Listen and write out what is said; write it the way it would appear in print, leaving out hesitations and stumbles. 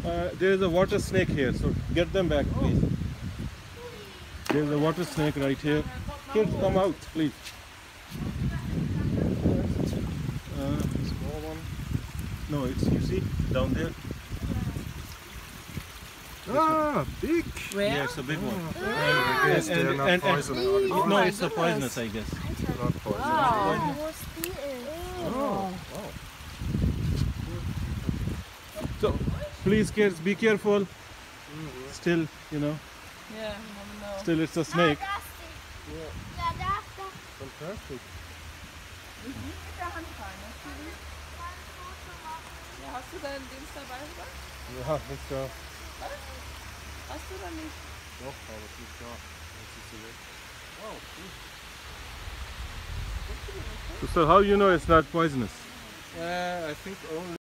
There is a water snake here, so get them back, please. There is a water snake right here. Kids, come out, please. Small one. No, it's, you see, down there. Ah, big. Where? Yeah, it's a big one. I guess they're not poisonous. Oh No, my it's a goodness. poisonous, I guess. Not poisonous. Wow. Oh, wow. So, please, kids, be careful. Still, you know, Yeah, never know. still it's a snake. Fantastic. Ja, hast du deinen Dings dabei gemacht? Ja, nicht da. Hast du da nicht? Doch, aber es ist nicht da. Jetzt ist sie weg. Wow, cool. So how you know it's not poisonous? I think only